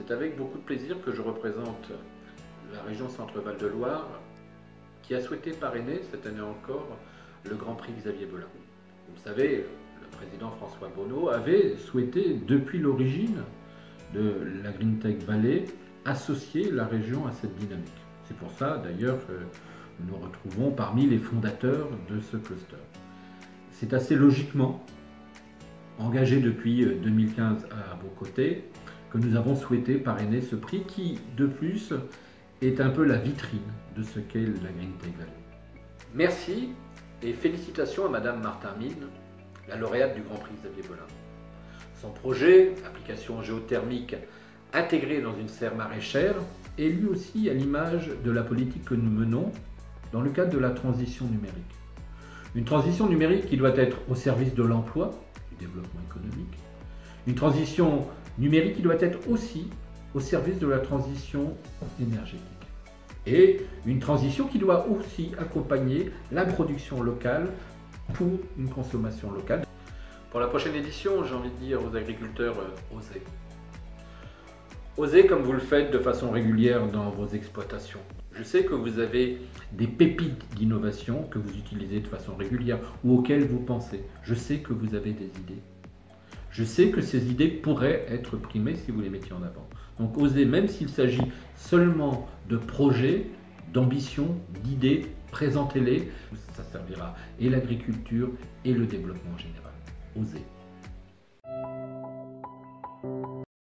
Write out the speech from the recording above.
C'est avec beaucoup de plaisir que je représente la région Centre-Val de Loire qui a souhaité parrainer cette année encore le Grand Prix Xavier Belin. Vous le savez, le président François Bonneau avait souhaité depuis l'origine de la Green Tech Valley associer la région à cette dynamique. C'est pour ça d'ailleurs que nous nous retrouvons parmi les fondateurs de ce cluster. C'est assez logiquement, engagé depuis 2015 à vos côtés, que nous avons souhaité parrainer ce prix qui, de plus, est un peu la vitrine de ce qu'est la Green Tech Valley. Merci et félicitations à Madame Martin Mine, la lauréate du Grand Prix Xavier Belin. Son projet, application géothermique intégrée dans une serre maraîchère, est lui aussi à l'image de la politique que nous menons dans le cadre de la transition numérique. Une transition numérique qui doit être au service de l'emploi, du développement économique. Une transition numérique qui doit être aussi au service de la transition énergétique. Et une transition qui doit aussi accompagner la production locale pour une consommation locale. Pour la prochaine édition, j'ai envie de dire aux agriculteurs, osez. Osez comme vous le faites de façon régulière dans vos exploitations. Je sais que vous avez des pépites d'innovation que vous utilisez de façon régulière ou auxquelles vous pensez. Je sais que vous avez des idées. Je sais que ces idées pourraient être primées si vous les mettiez en avant. Donc osez, même s'il s'agit seulement de projets, d'ambitions, d'idées, présentez-les. Ça servira et l'agriculture et le développement en général. Osez.